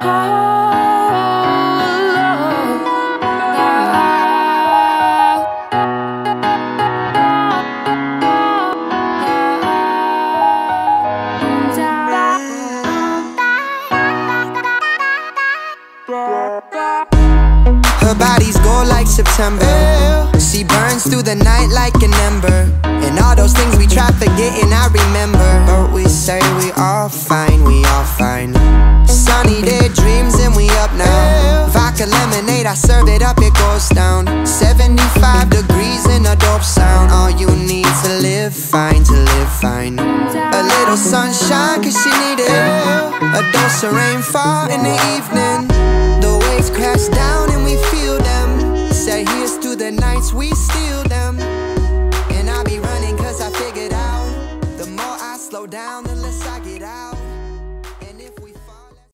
Her body's gold like September. She burns through the night like an ember. And all those things we try forgetting, I remember. But we say we all fine, we all fine. Sunny day dreams and we up now. Vodka lemonade, I serve it up, it goes down. 75 degrees in a dope sound. All you need to live fine, to live fine. A little sunshine cause she need it. A dose of rainfall in the evening. The waves crash down and we feel them. Say here's to the nights we steal them. And I be running cause I figured out, the more I slow down, the less I get out.